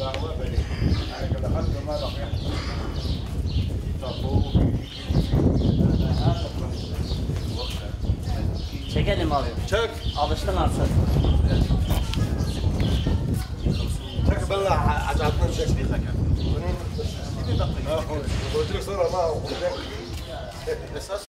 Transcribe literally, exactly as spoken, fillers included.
Çekelim abi. Çek. Alıştın artık. Çek بالله عجبتنا الشكل قلت لك صار ما